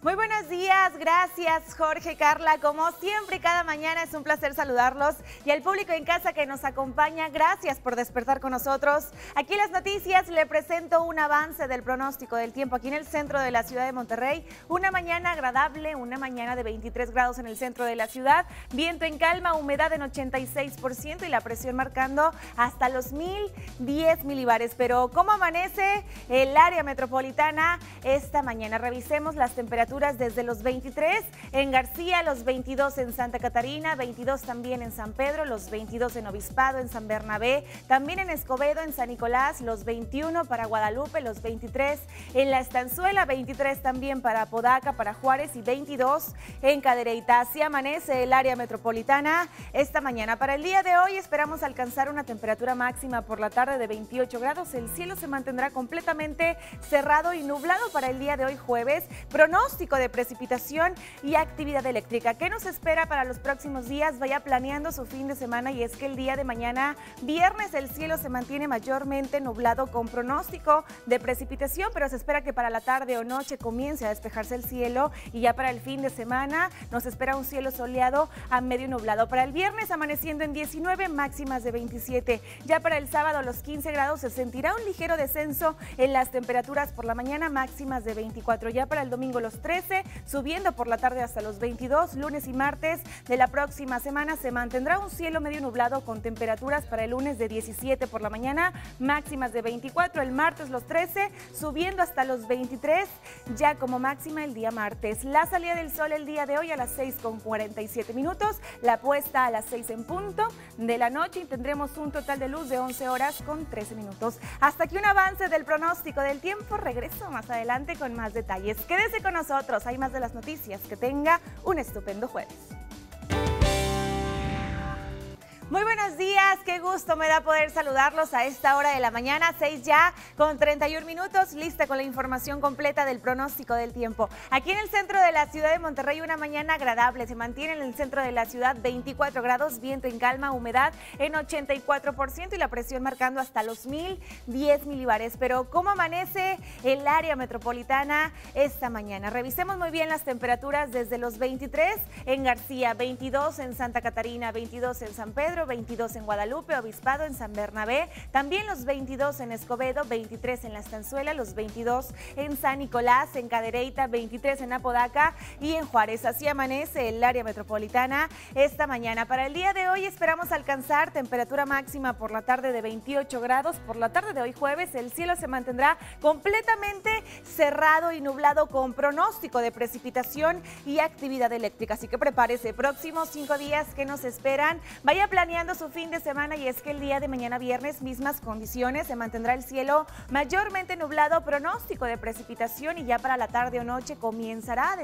Muy buenos días, gracias Jorge, Carla, como siempre cada mañana es un placer saludarlos y al público en casa que nos acompaña, gracias por despertar con nosotros. Aquí en las noticias le presento un avance del pronóstico del tiempo aquí en el centro de la ciudad de Monterrey. Una mañana agradable, una mañana de 23 grados en el centro de la ciudad, viento en calma, humedad en 86% y la presión marcando hasta los 1010 milibares. Pero ¿cómo amanece el área metropolitana esta mañana? Revisemos las temperaturas desde los 23 en García, los 22 en Santa Catarina, 22 también en San Pedro, los 22 en Obispado, en San Bernabé, también en Escobedo, en San Nicolás, los 21 para Guadalupe, los 23 en La Estanzuela, 23 también para Apodaca, para Juárez y 22 en Cadereyta. Así amanece el área metropolitana esta mañana. Para el día de hoy esperamos alcanzar una temperatura máxima por la tarde de 28 grados. El cielo se mantendrá completamente cerrado y nublado para el día de hoy jueves. Pronóstico de precipitación y actividad eléctrica. ¿Qué nos espera para los próximos días? Vaya planeando su fin de semana y es que el día de mañana, viernes, el cielo se mantiene mayormente nublado con pronóstico de precipitación, pero se espera que para la tarde o noche comience a despejarse el cielo y ya para el fin de semana nos espera un cielo soleado a medio nublado. Para el viernes amaneciendo en 19, máximas de 27. Ya para el sábado a los 15 grados se sentirá un ligero descenso en las temperaturas por la mañana, máximas de 24. Ya para el domingo los 13, subiendo por la tarde hasta los 22. Lunes y martes de la próxima semana se mantendrá un cielo medio nublado con temperaturas para el lunes de 17 por la mañana, máximas de 24. El martes los 13, subiendo hasta los 23, ya como máxima el día martes. La salida del sol el día de hoy a las 6:47, la puesta a las 6 en punto de la noche y tendremos un total de luz de 11 horas con 13 minutos. Hasta aquí un avance del pronóstico del tiempo. Regreso más adelante con más detalles. Quédese con nosotros, hay más de las noticias. Que tenga un estupendo jueves. Muy buenos días, qué gusto me da poder saludarlos a esta hora de la mañana, 6 ya con 31 minutos, lista con la información completa del pronóstico del tiempo. Aquí en el centro de la ciudad de Monterrey una mañana agradable, se mantiene en el centro de la ciudad 24 grados, viento en calma, humedad en 84% y la presión marcando hasta los 1010 milibares. Pero ¿cómo amanece el área metropolitana esta mañana? Revisemos muy bien las temperaturas desde los 23 en García, 22 en Santa Catarina, 22 en San Pedro, 22 en Guadalupe, Obispado, en San Bernabé, también los 22 en Escobedo, 23 en La Estanzuela, los 22 en San Nicolás, en Cadereyta, 23 en Apodaca y en Juárez. Así amanece el área metropolitana esta mañana. Para el día de hoy esperamos alcanzar temperatura máxima por la tarde de 28 grados. Por la tarde de hoy jueves el cielo se mantendrá completamente cerrado y nublado con pronóstico de precipitación y actividad eléctrica. Así que prepárese, próximos 5 días que nos esperan. Vaya planeando su fin de semana y es que el día de mañana viernes, mismas condiciones, se mantendrá el cielo mayormente nublado, pronóstico de precipitación y ya para la tarde o noche comenzará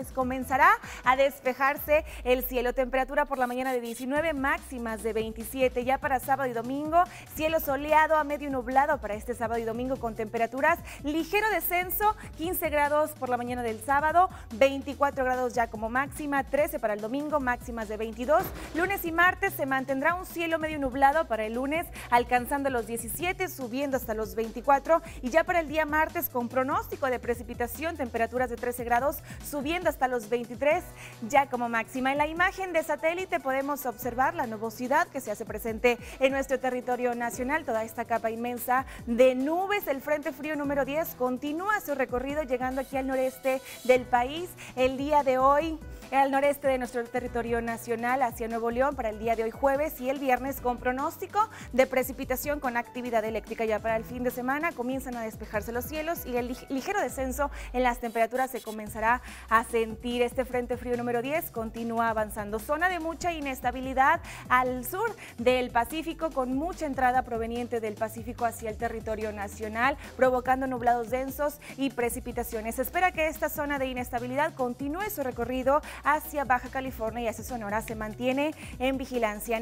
a despejarse el cielo. Temperatura por la mañana de 19, máximas de 27. Ya para sábado y domingo, cielo soleado a medio nublado para este sábado y domingo con temperaturas ligero descenso, 15 grados por la mañana del sábado, 24 grados ya como máxima, 13 para el domingo, máximas de 22. Lunes y martes se mantendrá un cielo medio nublado para el lunes, alcanzando los 17, subiendo hasta los 24 y ya para el día martes con pronóstico de precipitación, temperaturas de 13 grados, subiendo hasta los 23 ya como máxima. En la imagen de satélite podemos observar la nubosidad que se hace presente en nuestro territorio nacional, toda esta capa inmensa de nubes. El frente frío número 10 continúa su recorrido llegando aquí al noreste del país el día de hoy, al noreste de nuestro territorio nacional hacia Nuevo León para el día de hoy jueves y el viernes con pronóstico de precipitación con actividad eléctrica. Ya para el fin de semana comienzan a despejarse los cielos y el ligero descenso en las temperaturas se comenzará a sentir. Este frente frío número 10 continúa avanzando. Zona de mucha inestabilidad al sur del Pacífico con mucha entrada proveniente del Pacífico hacia el territorio nacional, provocando nublados densos y precipitaciones. Se espera que esta zona de inestabilidad continúe su recorrido hacia Baja California y hacia Sonora. Se mantiene en vigilancia. En el resto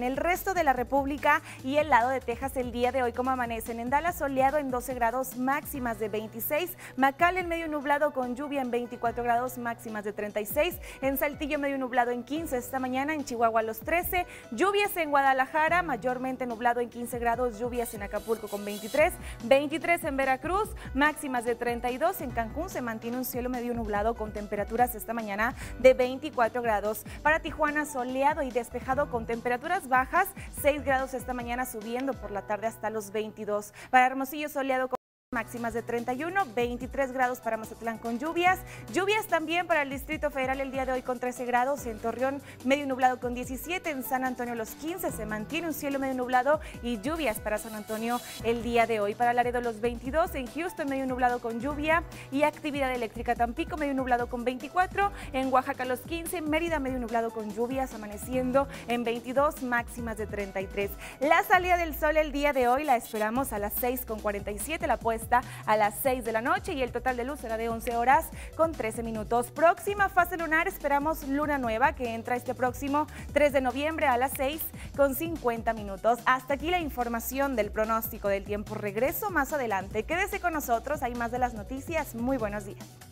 resto de la República y el lado de Texas el día de hoy, como amanecen. En Dallas soleado en 12 grados, máximas de 26. McAllen medio nublado con lluvia en 24 grados, máximas de 36. En Saltillo medio nublado en 15 esta mañana. En Chihuahua los 13. Lluvias en Guadalajara, mayormente nublado en 15 grados. Lluvias en Acapulco con 23. 23 en Veracruz, máximas de 32. En Cancún se mantiene un cielo medio nublado con temperaturas esta mañana de 24 grados. Para Tijuana soleado y despejado con temperaturas bajas, 6 grados esta mañana, subiendo por la tarde hasta los 22. Para Hermosillo soleado con máximas de 31, 23 grados para Mazatlán con lluvias. Lluvias también para el Distrito Federal el día de hoy con 13 grados. En Torreón medio nublado con 17. En San Antonio los 15. Se mantiene un cielo medio nublado y lluvias para San Antonio el día de hoy. Para Laredo los 22. En Houston medio nublado con lluvia y actividad eléctrica. Tampico medio nublado con 24. En Oaxaca los 15. Mérida medio nublado con lluvias, amaneciendo en 22, máximas de 33. La salida del sol el día de hoy la esperamos a las 6:47. La puesta a las 6 de la noche y el total de luz será de 11 horas con 13 minutos. Próxima fase lunar, esperamos luna nueva que entra este próximo 3 de noviembre a las 6:50 minutos. Hasta aquí la información del pronóstico del tiempo. Regreso más adelante. Quédese con nosotros, hay más de las noticias. Muy buenos días.